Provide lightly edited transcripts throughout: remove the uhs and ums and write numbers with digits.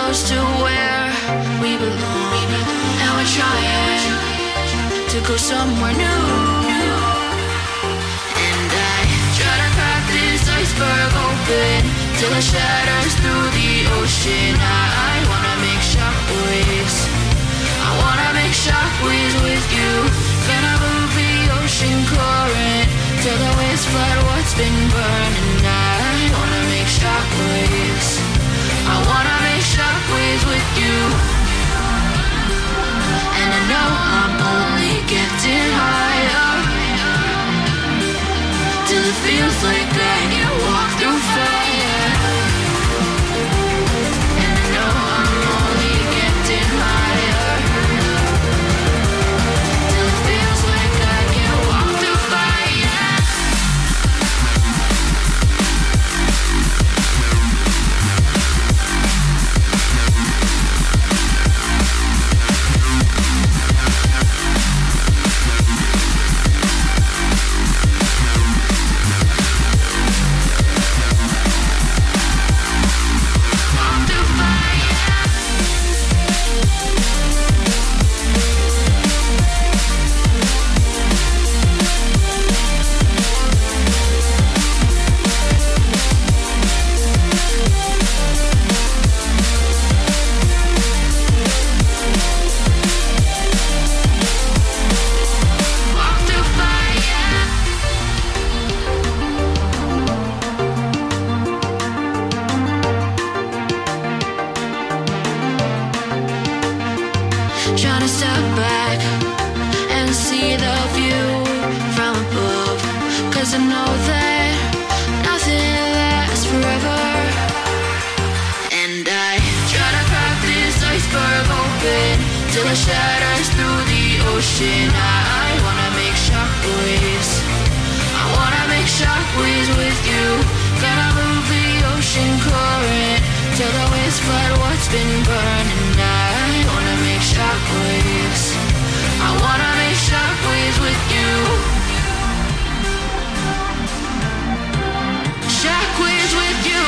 close to where we belong, and we're trying to go somewhere new. And I try to crack this iceberg open till it shatters through the ocean. I wanna make shockwaves. I wanna make shockwaves with you. Gonna move the ocean current till the waves flood what's been burning. I wanna make shockwaves. I wanna make shockwaves with you. And I know I'm only getting higher till it feels like I can walk through fire. And I know I'm only getting higher till it feels like I can walk through fire. Trying to step back and see the view from above, 'cause I know that nothing lasts forever. And I try to crack this iceberg open till it shatters through the ocean. I wanna make shockwaves. I wanna make shockwaves with you. Gonna move the ocean current till the waves flood what's been burning. I wanna make shockwaves. I wanna make shockwaves with you. Shockwaves with you.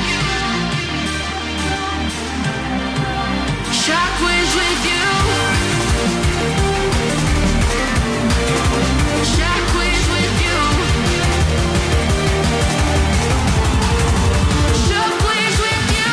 Shockwaves with you. Shockwaves with you. Shockwaves with you.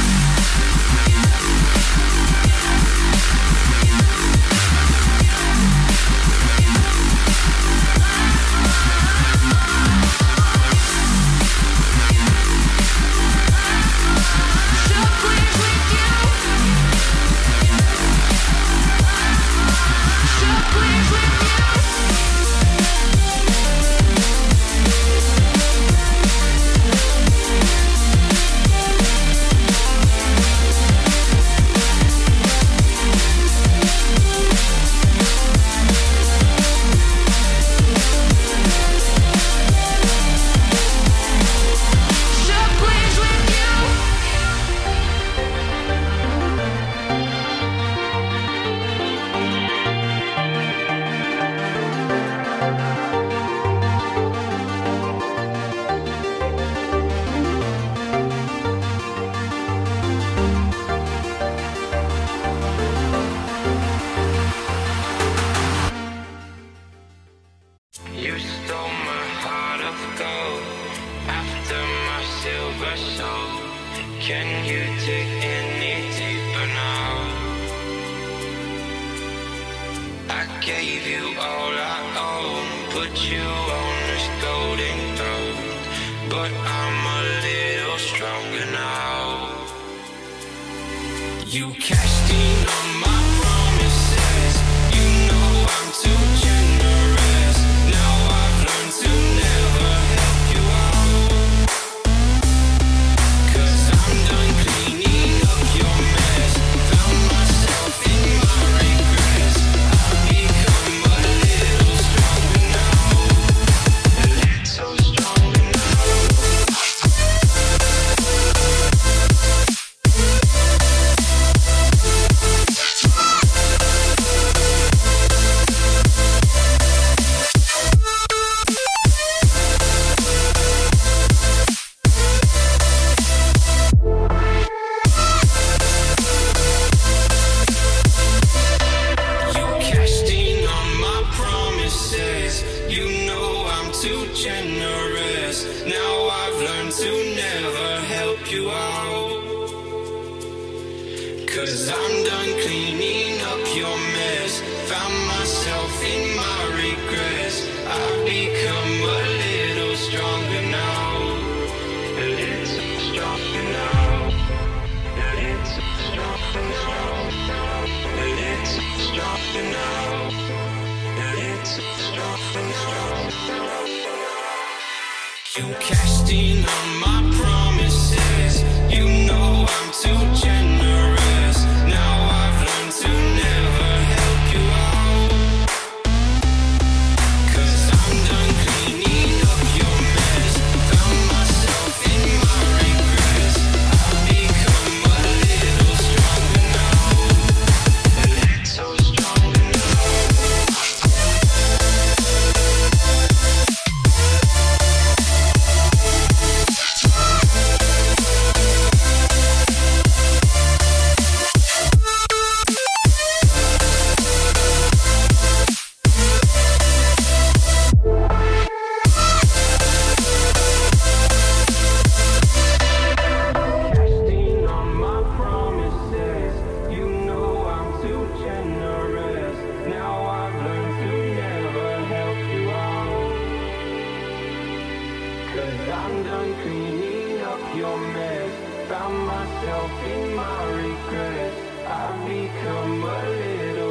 You stole my heart of gold after my silver soul. Can you dig any deeper now? I gave you all I own, put you on this golden throne, but I'm a little stronger now. You cashed in on my promises. You know I'm too generous. Now I've learned to never help you out, 'cause I'm done cleaning up your mess. Found myself in my regrets. I've become a little stronger now. A little stronger now. too generous. Now I've learned to never help you out. 'Cause I'm done cleaning up your mess. Found myself in my regrets. I've become a little stronger now. A little stronger now. A little stronger now. A little stronger now. A little stronger now. You cashed in on my promises. You know I'm too generous. Now I've learned to never help you out. 'Cause I'm done cleaning up your mess. Found myself in my regrets. I've become a little stronger now. A little stronger now. Casting on my promises. You know I'm too generous. Now I've learned to never help you out. 'Cause I'm done cleaning up your mess. Found myself in my regrets. I've become a little